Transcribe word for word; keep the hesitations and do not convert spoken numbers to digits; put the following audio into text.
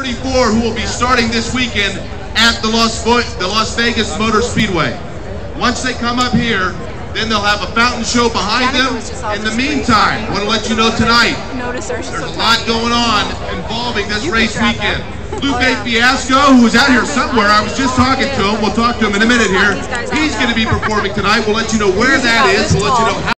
thirty-four who will be starting this weekend at the Las, the Las Vegas Motor Speedway. Once they come up here, then they'll have a fountain show behind them. In the meantime, I want to let you know tonight, there's a lot going on involving this race weekend. Lupe Fiasco, who is out here somewhere, I was just talking to him, we'll talk to him in a minute here. He's going to be performing tonight. We'll let you know where that is. We'll let you know how.